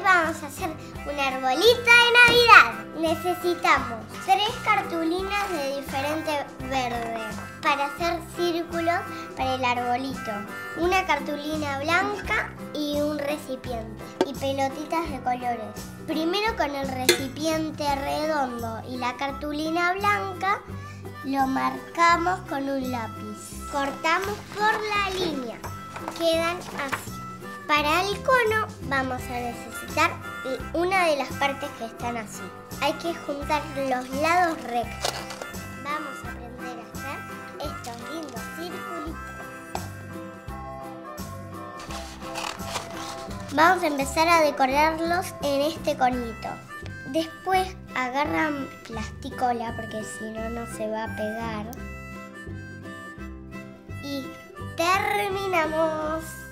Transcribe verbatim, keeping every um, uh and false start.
vamos a hacer un arbolito de Navidad. Necesitamos tres cartulinas de diferente verde para hacer círculos para el arbolito, una cartulina blanca y un recipiente y pelotitas de colores. Primero con el recipiente redondo y la cartulina blanca lo marcamos con un lápiz. Cortamos por la línea, quedan así. Para el cono vamos a necesitar una de las partes que están así. Hay que juntar los lados rectos. Vamos a aprender a hacer estos lindos circulitos. Vamos a empezar a decorarlos en este conito. Después agarran plasticola porque si no, no se va a pegar. Y terminamos.